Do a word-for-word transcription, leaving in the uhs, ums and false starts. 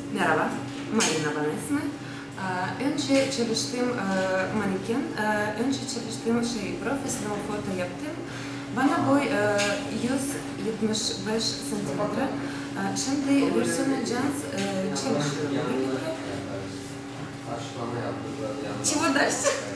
Merhaba, Marina bana ismi. Ee, Önce çalıştığım e, maneken, e, önce çalıştığım şey profesyonel foto yaptım. Bana boy e, yüz yetmiş beş santimetre. E, Şimdi versiyon ajans e, çalışıyorum. Чего дальше?